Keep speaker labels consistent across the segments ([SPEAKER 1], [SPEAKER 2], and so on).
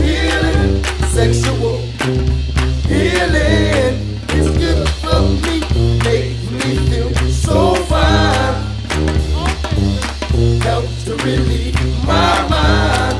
[SPEAKER 1] healing, sexual healing. It's good for me, makes me feel so fine. Helps to relieve my mind.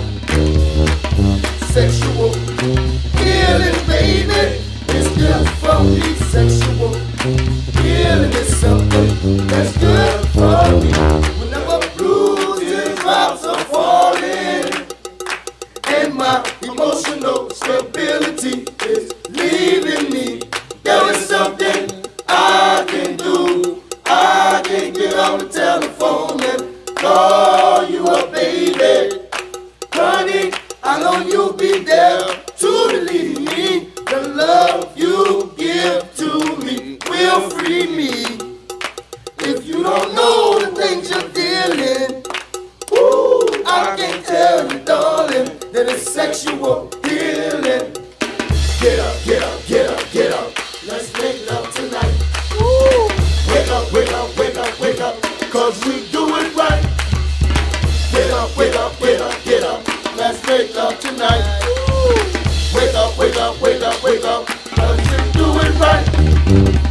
[SPEAKER 1] Sexual healing, baby, it's good for me. Sexual healing is something that's good for me. Whenever blues and drops are falling, and my emotional stability is leaving me, there is something I can do. I can get on the telephone and call you up, baby. Honey, I know you'll be there to relieve me. The love you give to me will free me. If you don't know the things you're dealing, ooh, I can tell you, darling, that it's sexual healing. Get up, get up, get up, get up. Let's make love tonight. Ooh. Wake up, wake up, wake up, wake up, 'cause we do it right. Wake up, wake up, wake up, get up. Let's make love tonight. Ooh. Wake up, wake up, wake up, wake up, 'cause we do it right.